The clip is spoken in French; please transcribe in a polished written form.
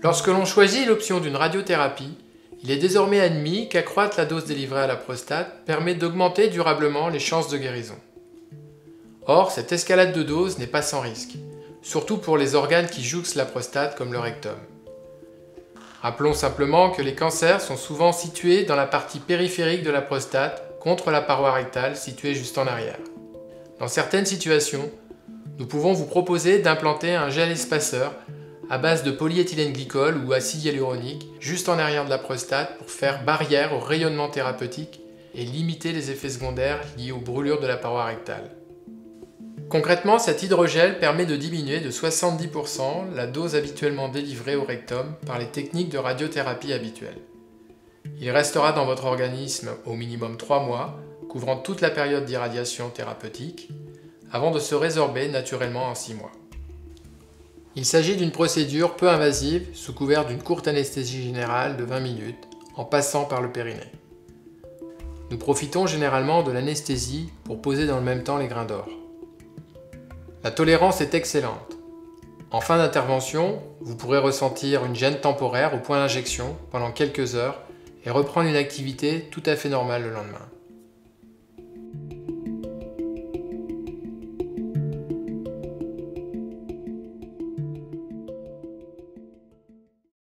Lorsque l'on choisit l'option d'une radiothérapie, il est désormais admis qu'accroître la dose délivrée à la prostate permet d'augmenter durablement les chances de guérison. Or, cette escalade de dose n'est pas sans risque, surtout pour les organes qui jouxtent la prostate comme le rectum. Rappelons simplement que les cancers sont souvent situés dans la partie périphérique de la prostate, contre la paroi rectale située juste en arrière. Dans certaines situations, nous pouvons vous proposer d'implanter un gel espaceur à base de polyéthylène glycol ou acide hyaluronique juste en arrière de la prostate pour faire barrière au rayonnement thérapeutique et limiter les effets secondaires liés aux brûlures de la paroi rectale. Concrètement, cet hydrogel permet de diminuer de 70% la dose habituellement délivrée au rectum par les techniques de radiothérapie habituelles. Il restera dans votre organisme au minimum 3 mois, couvrant toute la période d'irradiation thérapeutique, avant de se résorber naturellement en 6 mois. Il s'agit d'une procédure peu invasive sous couvert d'une courte anesthésie générale de 20 minutes, en passant par le périnée. Nous profitons généralement de l'anesthésie pour poser dans le même temps les grains d'or. La tolérance est excellente. En fin d'intervention, vous pourrez ressentir une gêne temporaire au point d'injection pendant quelques heures et reprendre une activité tout à fait normale le lendemain.